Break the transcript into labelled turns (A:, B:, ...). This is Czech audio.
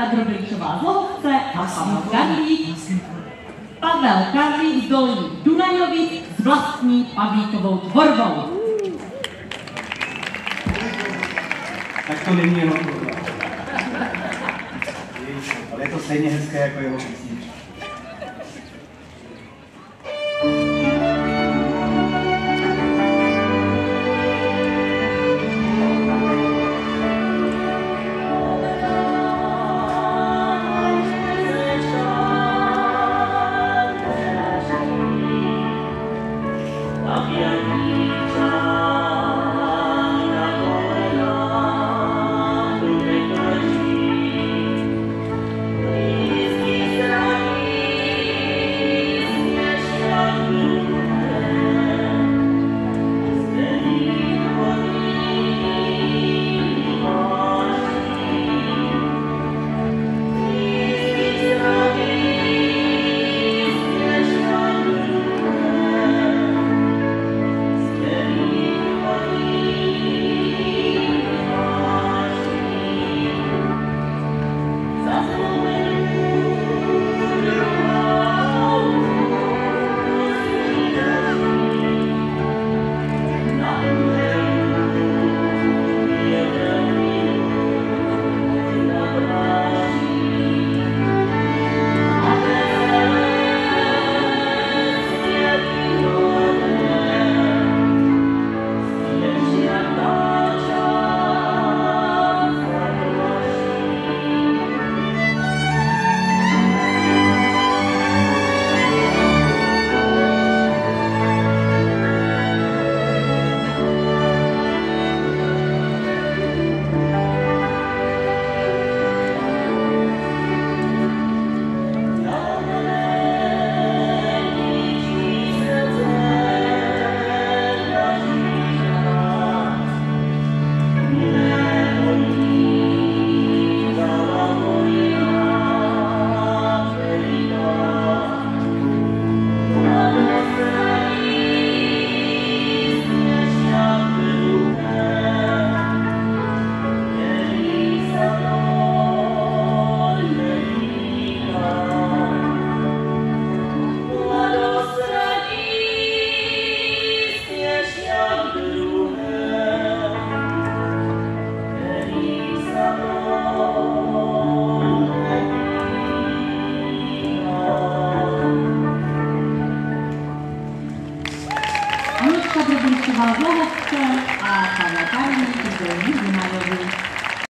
A: Dobryšová z Lohce a Pavel Karlík z Dolních Dunajovic s vlastní Pavlíkovou tvorbou.
B: Tak to není jenom tohle. Ale je to stejně hezké jako jeho písnička.
A: Dobryšová z Lohce a Pavel Karlík z Dolních